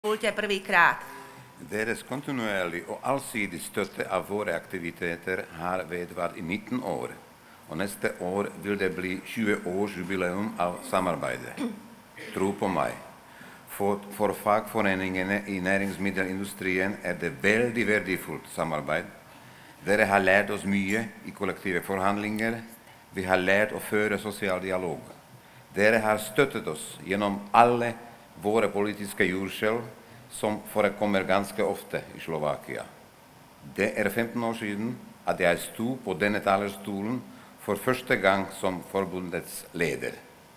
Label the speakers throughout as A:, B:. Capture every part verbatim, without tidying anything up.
A: pulte prvýkrát.
B: Deres kontinuerlig og allsidig støtte av våre aktiviteter har vedvart i nitten år, og neste år vil det bli tjue-årsjubileum av samarbeidet. Tro på meg. For, for fagforeningene i næringsmiddelindustrien er det veldig verdifullt samarbeid. Dere har lært oss mye i kollektive forhandlinger. Vi har lært å føre sosial dialog. Dere har støttet oss gjennom alle våre politiske jordskjelv, som forekommer ganske ofte i Slovakia. Det er femten år siden at jeg sto på denne talerstolen for første gang som forbundets leder.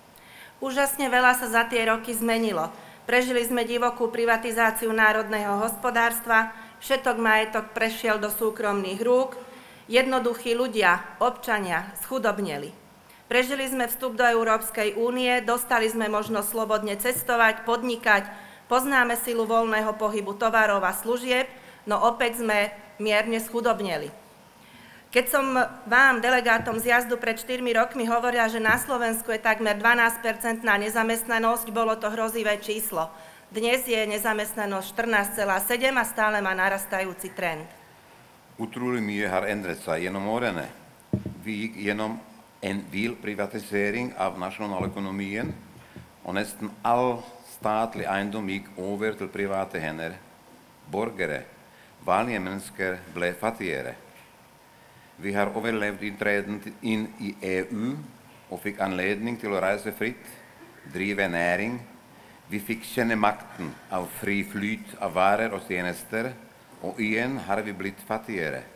A: Úžasne veľa sa za tie roky zmenilo. Prežili sme divokú privatizáciu národného hospodárstva, všetok majetok prešiel do súkromných rúk, jednoduchí ľudia, občania, schudobneli. Prežili sme vstup do Európskej únie, dostali sme možnosť slobodne cestovať, podnikať, poznáme silu voľného pohybu tovarov a služieb, no opäť sme mierne schudobneli. Keď som vám, delegátom z jazdu pred štyrmi rokmi hovorila, že na Slovensku je takmer dvanásť percentná nezamestnanosť, bolo to hrozivé číslo. Dnes je nezamestnanosť štrnásť celá sedem a stále má narastajúci trend.
B: Utrolig mye har endret seg gjennom årene. Vi gikk gjennom en vill privatisering av nasjonaløkonomien, og nesten all statlig eiendom gikk over til private hender. Borgere, vanlige mennesker, ble fattigere. Vi har overlevd inntreden inn i E U og fikk anledning til å reise fritt, drive næring. Vi fikk kjenne makten av fri flyt av varer og tjenester, og igjen har vi blitt fattigere.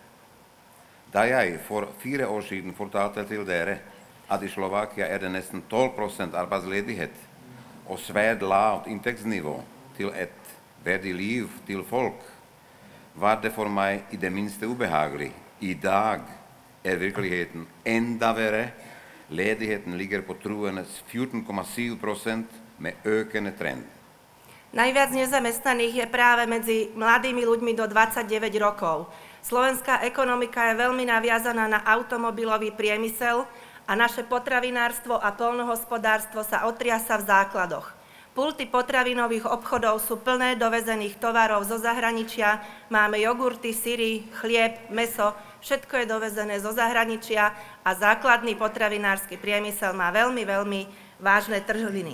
B: Da jeg for fire år siden fortalte til dere at i Slovakia er det nesten tolv prosent arbeidsledighet og svært lavt inntektsnivå til et verdig liv til folk, var det for meg i det minste ubehagelig. I dag er virkeligheten enda verre. Ledigheten ligger på truende fjorten komma sedem prosent med økende trend.
A: Najviac nezamestnaných je práve medzi mladými ľuďmi do dvadsaťdeväť rokov. Slovenská ekonomika je veľmi naviazaná na automobilový priemysel a naše potravinárstvo a poľnohospodárstvo sa otriasa v základoch. Pulty potravinových obchodov sú plné dovezených tovarov zo zahraničia. Máme jogurty, syry, chlieb, mäso, všetko je dovezené zo zahraničia a základný potravinársky priemysel má veľmi, veľmi vážne tržbiny.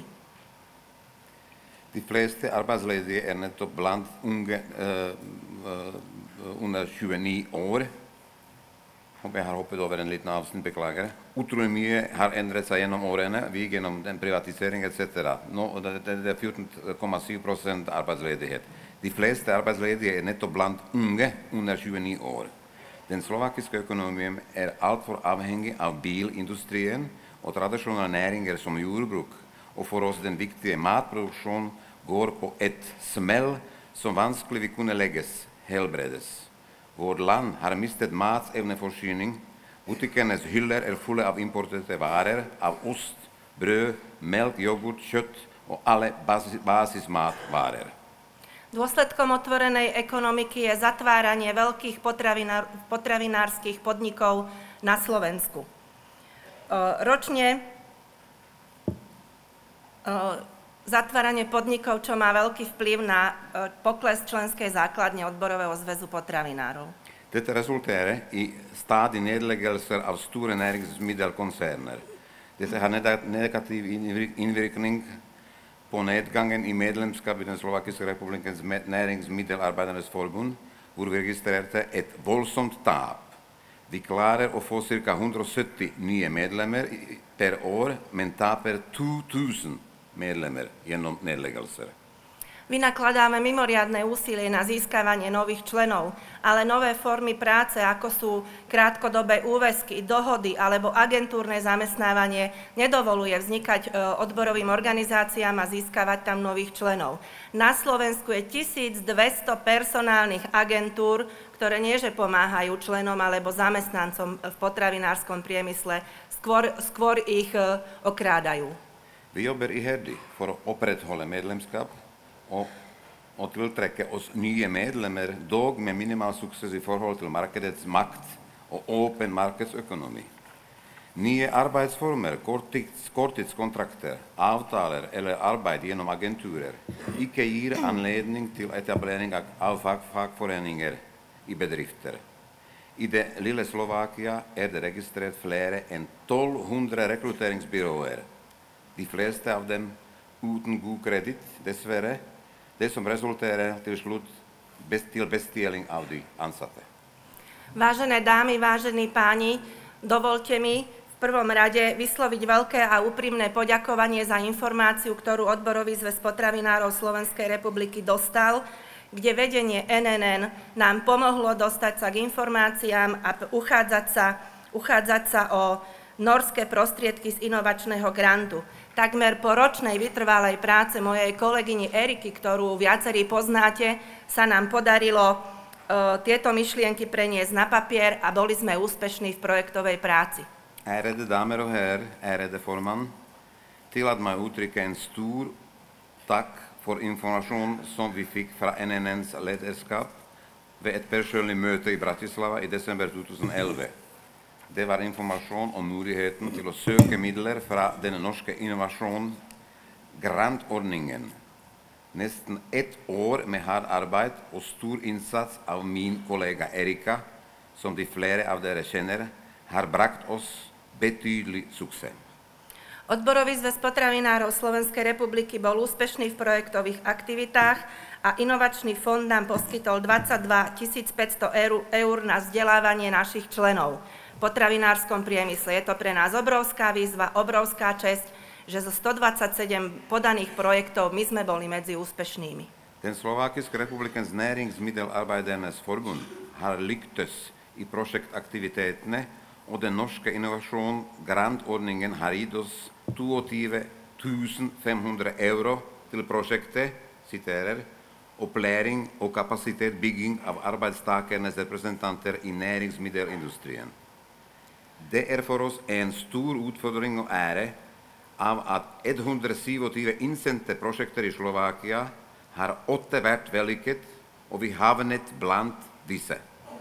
B: De fleste arbeidsledige er nettopp blant unge uh, uh, under tjueni år. Jeg har hoppet over en liten avsnitt, beklager. Utrolig mye har endret seg gjennom årene, vi gjennom den privatisering et cetera. Nå det, det er fjorten komma syv prosent arbeidsledighet. De fleste arbeidsledige er nettopp blant unge under tjueni år. Den slovakiske økonomien er altfor avhengig av bilindustrien og tradisjonelle næringer som jordbruk. Og for oss den viktige matproduksjonen går på et smell som vanskelig vil kunne legges, helbredes. Vårt land har mistet matsevneforsyning. Butikkenes hyller er fulle av importerte varer, av ost, brød, melk, yoghurt, kjøtt og alle basis, basismatvarer.
A: Dôsledkom otvorenej ekonomiky je zatváranie veľkých potravinár, potravinárskych podnikov na Slovensku. Ročne zatváranie podnikov, čo má veľký vplyv na pokles členskej základne Odborového zväzu potravinárov.
B: Dette resulterer i stadig nedleggelser av store næringsmiddelkonserner. Dette har negativ innvirkning på nedgangen i medlemskap i den slovakiske republikkens næringsmiddelarbeidernes forbund, hvor vi registrerte et voldsomt tap. Vi klarer å få ca. hundre og sytti nye medlemmer per år, men taper to tusen medlemmer gjennom nedleggelser.
A: Vynakladáme mimoriadne úsilie na získavanie nových členov, ale nové formy práce, ako sú krátkodobé úväzky, dohody alebo agentúrne zamestnávanie, nedovoluje vznikať odborovým organizáciám a získavať tam nových členov. Na Slovensku je tisícdvesto personálnych agentúr, ktoré nie že pomáhajú členom alebo zamestnancom v potravinárskom priemysle, skôr, skôr ich okrádajú.
B: Vi jobber iherdig for å opprettholde medlemskap og, og tiltrekke oss nye medlemmer, dog med minimal suksess i forhold til markedets makt og åpen markedsøkonomi. Nye arbeidsformer, korttids, korttidskontrakter, avtaler eller arbeid gjennom agenturer ikke gir anledning til etablering av fag fagforeninger i bedrifter. I det lille Slovakia er det registrert flere enn tolv hundre rekrutteringsbyråer. De fleste av dem uten god kreditt, dessverre, det som resulterer til slutt best, til bestieling av de ansatte.
A: Vážené dámy, vážení páni, dovolte mi v prvom rade vysloviť veľké a úprimné poďakovanie za informáciu, ktorú Odborový zväz potravinárov Slovenskej republiky dostal, kde vedenie en en en nám pomohlo dostať sa k informáciám a uchádzať sa, uchádzať sa o norské prostriedky z inovačného grantu. Takmer po ročnej vytrvalej práce mojej kolegyni Eriky, ktorú viacerí poznáte, sa nám podarilo e, tieto myšlienky preniesť na papier a boli sme úspešní v projektovej práci.
B: Ärade damer och herr, ärade formann, tillåt mig uttrycka en stor tack för information som vi fick från en en ens ledarskap vid ett personligt möte i Bratislava i december tjugoelva. Det var information om möjligheten till att söka medel från den norska innovationsgrantordningen. Nästan ett år med hard arbete och stor insats av min kollega Erika, som de flera av er känner, har bragt oss betydelig succés.
A: Odborový zväz potravinárov Slovenskej republiky bol úspešný v projektových aktivitách a inovačný fond nám poskytol dvadsaťdva tisíc päťsto eur na vzdelávanie našich členov v potravinárskom priemysle. Je to pre nás obrovská výzva, obrovská česť, že zo stodvadsaťsedem podaných projektov my sme boli medzi úspešnými.
B: Den slovakiske republikens näringsmiddelarbeidernes forbund har lyktes i projektaktivitetene, og den norske innovasjonsgrantordningen har gitt oss tjueto tusen fem hundre euro til prosjektet, siterer, opplæring og kapasitetsbygging av arbeidstakernes representanter i næringsmiddelindustrien. Det er for oss en stor utfordring og ære av at etthundrasjuttio innsendte prosjekter i Slovakia har åtte vært vellykket, og vi havnet blant disse.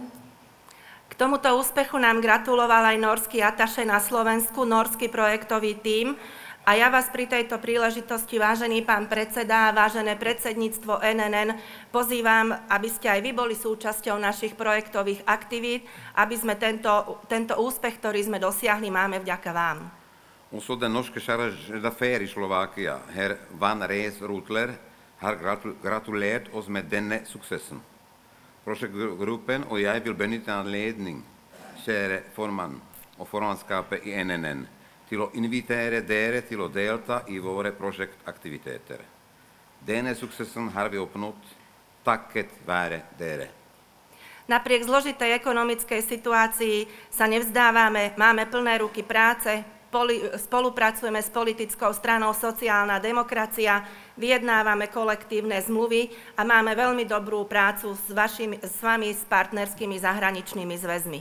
A: K tomuto úspechu nám gratuloval aj norský ataše na Slovensku, norský projektový tím. A ja vás pri tejto príležitosti, vážený pán predseda a vážené predsedníctvo en en en, pozývam, aby ste aj vy boli súčasťou našich projektových aktivít, aby sme tento, tento úspech, ktorý sme dosiahli, máme vďaka vám.
B: Også den norske chargé i Slovakia, herr Van Rees Rutler, har gratulert oss med denne suksessen. Prosjektgruppen og jeg vil benytte anledning, kjære formann og formannskapet i en en en, til å invitere dere til å delta i våre prosjektaktiviteter. Denne suksessen har vi oppnådd takket være dere.
A: Napriek zložitej ekonomickej situácii sa nevzdávame, máme plné ruky práce, spolupracujeme s politickou stranou Sociálna demokracia, vyjednávame kolektívne zmluvy a máme veľmi dobrú prácu s, vašimi, s vami, s partnerskými zahraničnými zväzmi.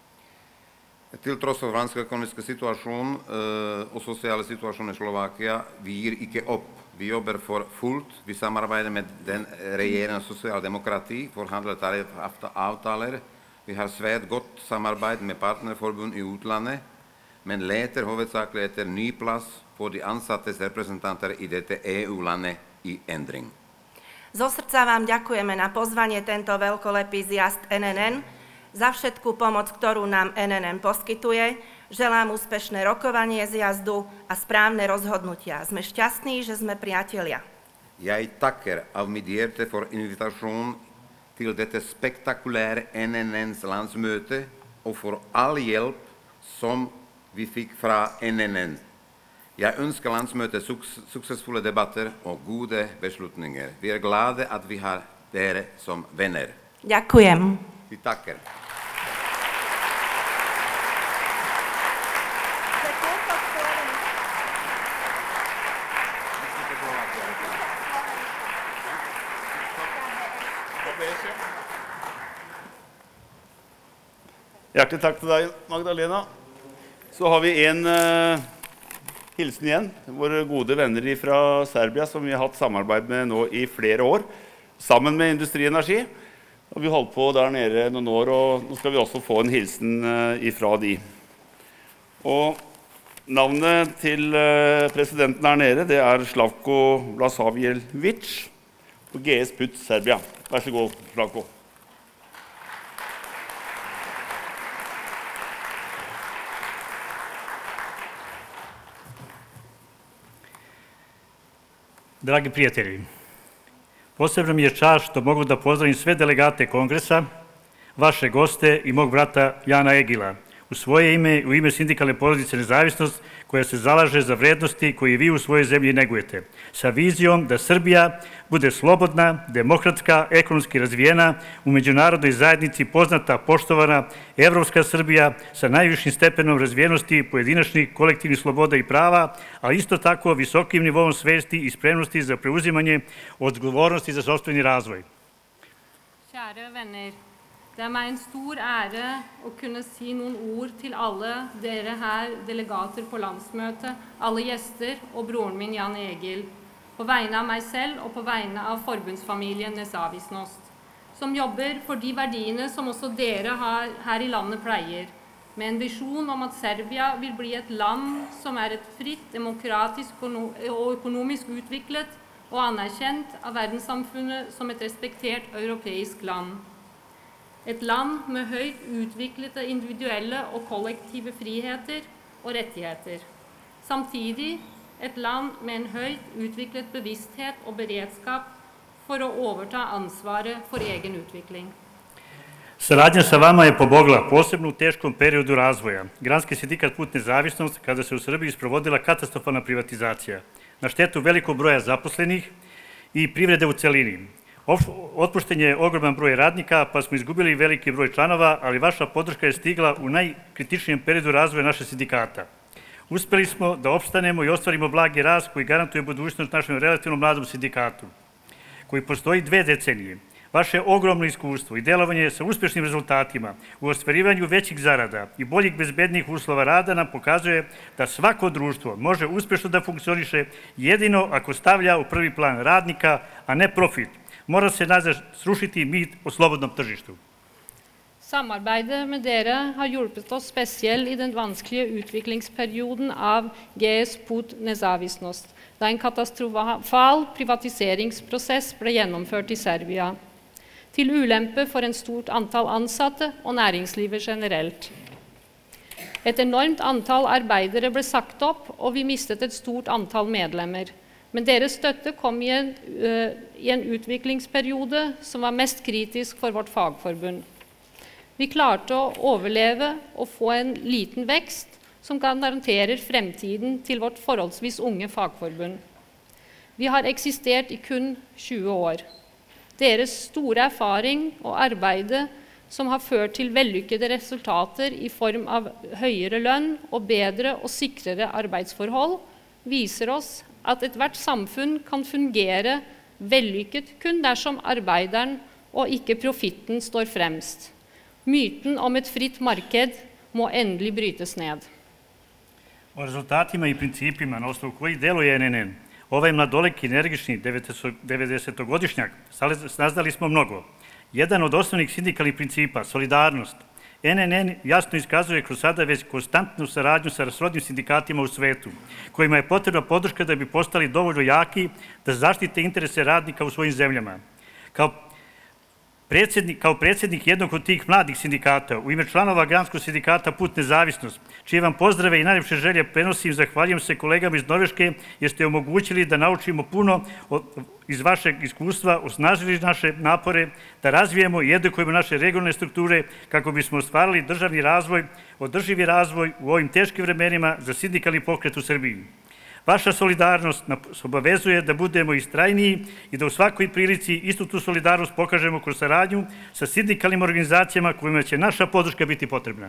B: Til tross for vanskelig økonomisk situasjon uh, og sosiale situasjon i Slovakia, vi gir ikke opp. Vi jobber for fullt. Vi samarbeider med den regjerende sosialdemokrati, forhandler tariffavtaler. Vi har svært godt samarbeid med partnerforbund i utlandet, men leter hovedsakelig etter ny plass for de ansattes representanter i dette E U-landet i endring.
A: Zo srdca vám ďakujeme na pozvanie tento veľkolepý zjazd en en en, za všetkú pomoc, ktorú nám en en en poskytuje. Želám úspešné rokovanie zjazdu a správne rozhodnutia. Sme šťastní, že sme priatelia.
B: Jeg takker av mitt hjerte for invitasjonen til dette spektakulære en en ens landsmøte og for all hjelp som vi fikk fra en en en. Jeg ønsker landsmøtet suks suksessfulle debatter og gode beslutninger. Vi er glade at vi har dere som venner.
A: Ďakujem.
B: Vi takker.
C: Hjertelig takk til deg, Magdalena. Så har vi en uh, hilsen igjen. Våre gode venner fra Serbia, som vi har hatt samarbeid med nå i flere år, sammen med Industri Energi. Og vi holdt på der nede noen år, og nå skal vi også få en hilsen uh, ifra de. Og Navnet til presidenten her nede, det er Slavko Vlasavljević på G S Put Serbia. Vær så god, Slavko.
D: Dragi prijatelji, posebno mi je čast što mogu da pozdravim sve delegate kongresa, vaše goste i mog brata Jana Egila, u svoje ime i u ime sindikalne porodice Nezavisnost, koja se zalaže za vrednosti koje vi u svojoj zemlji negujete, sa vizijom da Srbija bude slobodna, demokratska, ekonomski razvijena, u međunarodnoj zajednici poznata, poštovana, evropska Srbija sa najvišim stepenom razvijenosti pojedinačnih kolektivnih sloboda i prava, ali isto tako visokim nivom svesti i spremnosti za preuzimanje odgovornosti za sopstveni razvoj.
E: Kjære venner, det er meg en stor ære å kunne si noen ord til alle dere her delegater på landsmøtet, alle gjester og broren min Jan Egil, på vegne av meg selv og på vegne av forbundsfamilien Nezavisnost, som jobber for de verdiene som også dere har, her i landet pleier, med en visjon om at Serbia vil bli et land som er et fritt, demokratisk og økonomisk utviklet og anerkjent av verdenssamfunnet som et respektert europeisk land. Et land med høyt utviklede individuelle og kollektive friheter og rettigheter. Samtidig et land med en høyt utviklet bevissthet og beredskap for å overta ansvaret for egen utvikling.
D: Saradnja sa vama je pomogla, posebno u teškom periodu razvoja. Granski sindikat Put Nezavisnost, kada se u Srbiji sprovodila katastrofalna privatizacija, na štetu velikog broja zaposlenih i privrede u celini. Otpušten je ogroman broj radnika, pa smo izgubili veliki broj članova, ali vaša podrška je stigla u najkritičnijem periodu razvoja naše sindikata. Uspeli smo da opstanemo i ostvarimo blagi rast koji garantuje budućnost našem relativno mladom sindikatu, koji postoji dve decenije. Vaše ogromno iskustvo i delovanje sa uspešnim rezultatima u ostvarivanju većih zarada i boljih bezbednih uslova rada nam pokazuje da svako društvo može uspešno da funkcioniše jedino ako stavlja u prvi plan radnika, a ne profit. Mora se nazad srušiti mit o slobodnom tržištu.
E: Samarbeidet med dere har hjulpet oss spesielt i den vanskelige utviklingsperioden av G S Put Nezavisnost, da en katastrofal privatiseringsprosess ble gjennomført i Serbia, til ulempe for en stort antall ansatte og næringslivet generelt. Et enormt antall arbeidere ble sagt opp, og vi mistet et stort antall medlemmer. Men deres støtte kom i en, uh, i en utviklingsperiode som var mest kritisk for vårt fagforbund. Vi klarte å overleve og få en liten vekst som garanterer fremtiden til vårt forholdsvis unge fagforbund. Vi har eksistert i kun tjue år. Deres store erfaring og arbeide som har ført til vellykkede resultater i form av høyere lønn og bedre og sikrere arbeidsforhold, viser oss at ethvert samfunn kan fungere vellykket kun dersom arbeideren og ikke profitten står fremst. Myten om et fritt marked må endelig brytes ned.
D: O rezultatima i principima na osnovu kojih deluje N N N, ovaj mladoliki, energični devedesetogodišnjak, saznali smo mnogo. Jedan od osnovnih sindikalnih principa, solidarnost, N N N jasno iskazuje kroz sada već konstantnu saradnju sa srodnim sindikatima u svetu, kojima je potrebna podrška da bi postali dovoljno jaki da zaštite interese radnika u svojim zemljama. Kao Predsjednik, kao predsjednik jednog od tih mladih sindikata, u ime članova Granskog sindikata Put Nezavisnost, čije vam pozdrave i najljepše želje prenosim, zahvaljujem se kolegama iz Norveške, jer ste omogućili da naučimo puno iz vašeg iskustva, osnažili naše napore, da razvijemo i edukujemo naše regionalne strukture kako bismo ostvarili državni razvoj, održivi razvoj u ovim teškim vremenima za sindikalni pokret u Srbiji. Vaša solidarnost nas obavezuje da budemo istrajniji i da u svakoj prilici istu tu solidarnost pokažemo kroz saradnju sa sindikalnim organizacijama kojima će naša podrška biti potrebna.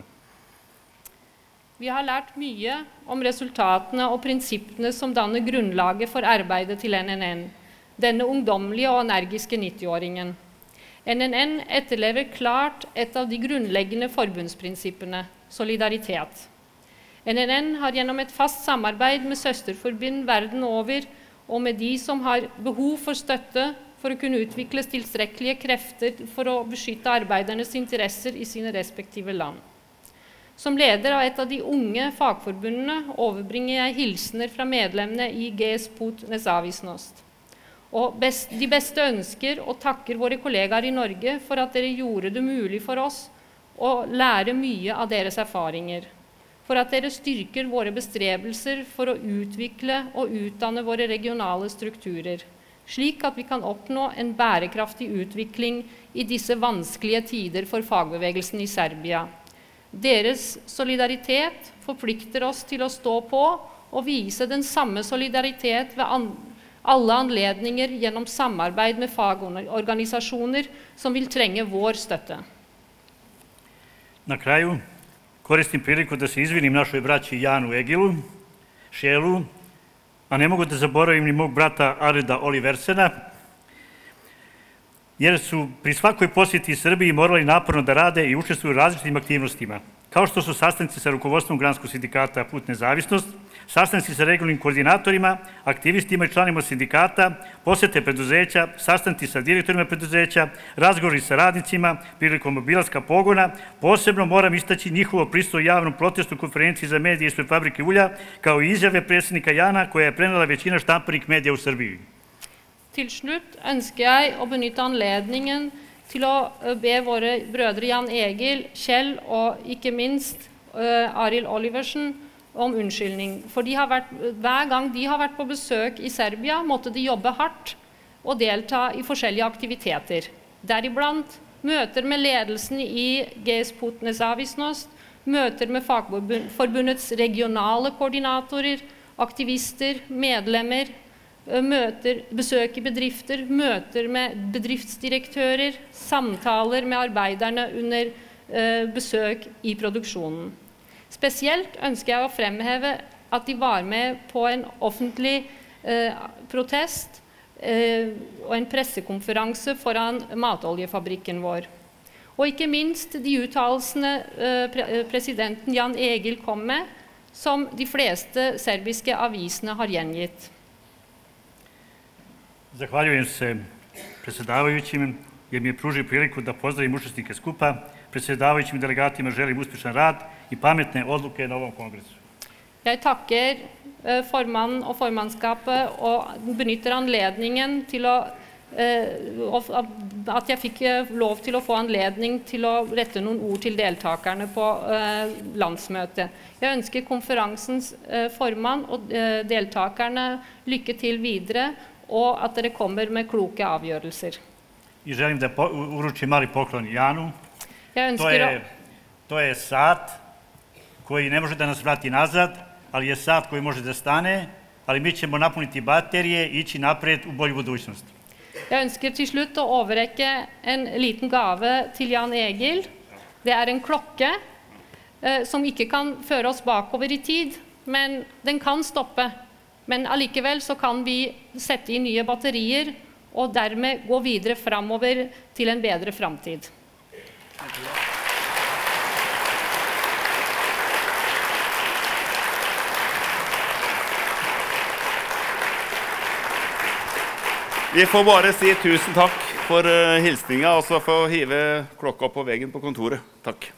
E: Vi har lært mye om resultatene og prinsippene som danner grunnlaget for arbeidet til N N N, denne ungdomlige og energiske nittiåringen. N N N etterlever klart et av de grunnleggende forbundsprinsippene, solidaritet. N N N har gjennom et fast samarbeid med søsterforbund verden over og med de som har behov for støtte for å kunne utvikle tilstrekkelige krefter for å beskytte arbeidernes interesser i sine respektive land. Som leder av et av de unge fagforbundene overbringer jeg hilsener fra medlemmene i G S Put Nezavisnost. Og best, de beste ønsker og takker våre kollegaer i Norge for at dere gjorde det mulig for oss å lære mye av deres erfaringer. For at dere styrker våre bestrebelser for å utvikle og utdanne våre regionale strukturer, slik at vi kan oppnå en bærekraftig utvikling i disse vanskelige tider for fagbevegelsen i Serbia. Deres solidaritet forplikter oss til å stå på og vise den samme solidaritet ved an alle anledninger gjennom samarbeid med fagorganisasjoner som vil trenge vår støtte.
D: Na kraju, koristim priliku da se izvinim našoj braći Janu Egilu, Šelu, a ne mogu da zaboravim ni mog brata Arida Oliversena, jer su pri svakoj posjeti Srbiji morali naporno da rade i učestvuju u različitim aktivnostima, kao što su sastanci sa rukovodstvom Granskog sindikata Put Nezavisnost, sastanci sa regionalnim koordinatorima, aktivistima i članima sindikata, posjete preduzeća, sastanci sa direktorima preduzeća, razgovori sa radnicima prilikom obilaska pogona. Posebno moram istaći njihovo prisustvo u javnom protestu konferenciji za medije ispred fabrike ulja, kao i izjave predsjednika Jana koja je prenela većina štamparnih medija u Srbiji.
E: Til slutt ønsker jeg å benytte anledningen til å be våre brødre Jan Egil, Kjell og ikke minst uh, Arild Oliversen om unnskyldning. For de har vært, hver gang de har vært på besøk i Serbia, måtte de jobbe hardt og delta i forskjellige aktiviteter. Deriblant møter med ledelsen i G S Put Nezavisnost, møter med fagforbundets regionale koordinatorer, aktivister, medlemmer, møter, besøk i bedrifter, møter med bedriftsdirektører, samtaler med arbeiderne under eh, besøk i produksjonen. Spesielt ønsker jeg å fremheve at de var med på en offentlig eh, protest eh, og en pressekonferanse foran matoljefabrikken vår. Og ikke minst de uttalelsene eh, pre presidenten Jan Egil kom med, som de fleste serbiske avisene har gjengitt.
D: Zahvaljujem se predsjedavajućim jer mi je pružio priliku da pozdravim učesnike skupa. Predsjedavajućim i delegatima želim uspješan rad i pametne odluke na ovom kongresu.
E: Jeg takker formannen og formannskapet og benytter anledningen til å, at jeg fikk lov til å få anledning til å rette noen ord til deltakerne på landsmøtet. Jeg ønsker konferansens formann og deltakerne lykke til videre, og at dere kommer med kloke avgjørelser.
D: I želim da uručim mali poklon Janu.
E: Jeg
D: to, je, to je sat koji ne može da nas vrati nazad, ali je sat koji može da stane, ali mi ćemo napuniti baterije i ići napred u bolju budućnost.
E: Jeg ønsker til slutt å overrekke en liten gave til Jan Egil. Det er en klokke eh, som ikke kan føre oss bakover i tid, men den kan stoppe. Men allikevel så kan vi sette i nye batterier og dermed gå videre framover til en bedre framtid.
C: Vi får bare si tusen takk for hilsninga, og så få hive klokka opp på veggen på kontoret. Takk.